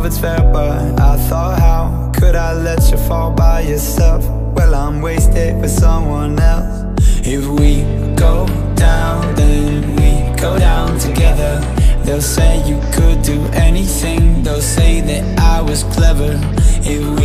if it's fair, but I thought, how could I let you fall by yourself? Well, I'm wasted with someone else. If we go down, then we go down together. They'll say you could do anything, they'll say that I was clever. If we